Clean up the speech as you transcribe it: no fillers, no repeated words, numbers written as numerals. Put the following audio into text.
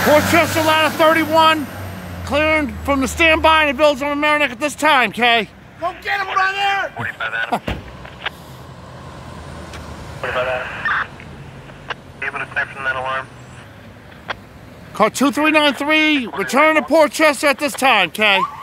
Portchester ladder 31, clearing from the standby in the Village of Mamaroneck at this time, Kay. Go get him around there! 45 Adam. 45 Adam. Able to connect from that alarm? Call 2393, return to Portchester at this time, Kay.